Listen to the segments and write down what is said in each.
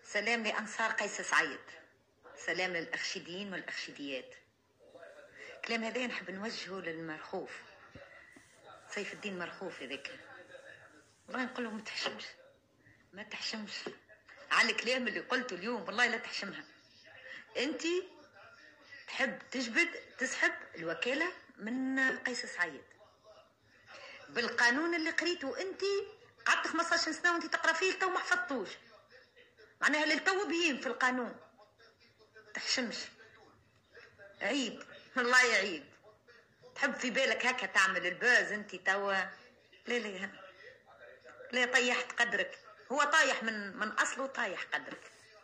سلام لأنصار قيس سعيد، سلام للأخشيديين والأخشيديات. كلام هذا نحب نوجهه للمرخوف سيف الدين مرخوف هذاك، والله نقول له ما تحشمش على الكلام اللي قلته اليوم، والله لا تحشمها. انت تحب تسحب الوكالة من قيس سعيد بالقانون اللي قريته. انت قعدت 15 سنة وانت تقرا فيه تو ما حفظتوش، معناها للتو بهيم في القانون. تحشمش، عيب والله عيب. تحب في بالك هكا تعمل الباز انت توا؟ لا لا، طيحت قدرك. هو طايح من اصله، طايح قدرك،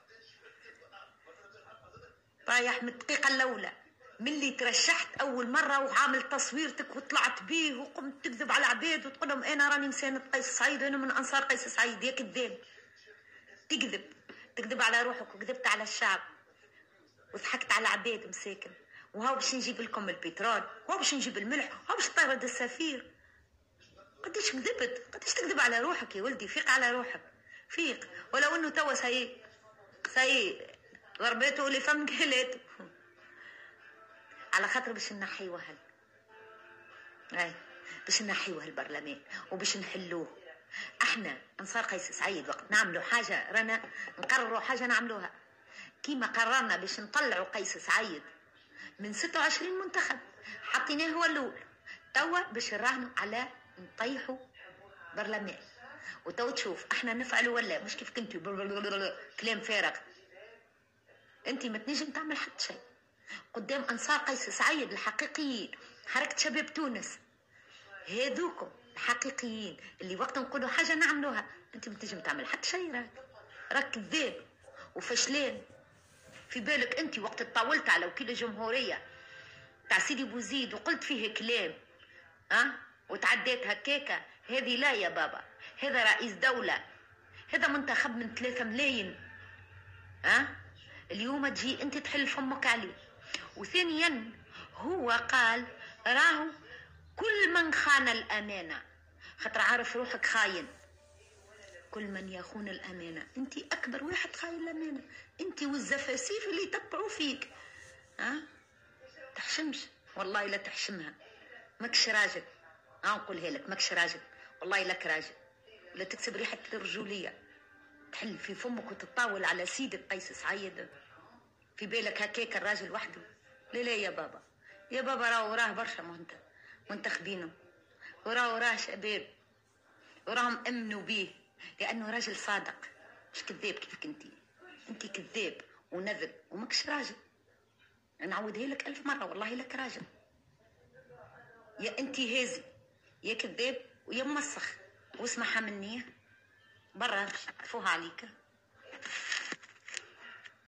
طايح من الدقيقة الأولى من اللي ترشحت أول مرة وعامل تصويرتك وطلعت بيه وقمت تكذب على العباد وتقول لهم أنا راني مساند قيس سعيد وأنا من أنصار قيس سعيد. يا كذاب، تكذب على روحك وكذبت على الشعب وضحكت على عباد مساكن. وهاو باش نجيب لكم البترول، وهاو باش نجيب الملح، وهاو باش طرد السفير. قديش كذبت، قديش تكذب على روحك يا ولدي. فيق على روحك، فيق. ولو انه توا سي ضربته اللي فم قالته على خاطر باش نحيوه باش نحيوه البرلمان وباش نحلوه. احنا انصار قيس سعيد وقت نعملوا حاجه رانا نقرروا حاجه نعملوها كيما قررنا باش نطلعوا قيس سعيد من 26 منتخب حطيناه هو الاول. توا باش نراهنوا على نطيحوا برلمان، وتوا تشوف احنا نفعلوا ولا مش كيف كنتوا كلام فارغ. انت ما تنجم تعمل حتى شيء قدام انصار قيس سعيد الحقيقيين، حركه شباب تونس هذوكم الحقيقيين اللي وقت نقولوا حاجه نعملوها. انت ما تنجم تعمل حتى شيء، راك كذاب وفشلان. في بالك انت وقت طاولت على وكيل الجمهوريه تاع سيدي بوزيد وقلت فيه كلام وتعديت هكاكا؟ هذه لا يا بابا، هذا رئيس دوله، هذا منتخب من 3 ملايين. اليوم تجي انت تحل فمك عليه. وثانيا هو قال راهو كل من خان الامانه، خاطر عارف روحك خاين. كل من يخون الامانه، انت اكبر واحد خاين الامانه، انت والزفاسيف اللي يتبعوا فيك. تحشمش، والله لا تحشمها. ماكش راجل، نقولها لك ماكش راجل، والله لك راجل ولا تكسب ريحه الرجوليه تحل في فمك وتطاول على سيدك قيس سعيد. في بالك هكاك الراجل وحده؟ لا يا بابا، يا بابا راه برشا منتخبينه، وراه شباب وراهم امنوا بيه لانه راجل صادق مش كذاب كيفك انت كذاب ونذب وماكش راجل. نعودها لك 1000 مرة، والله لك راجل. يا انت هازي يا كذاب ويا مسخ، واسمعها مني برا فوها عليك.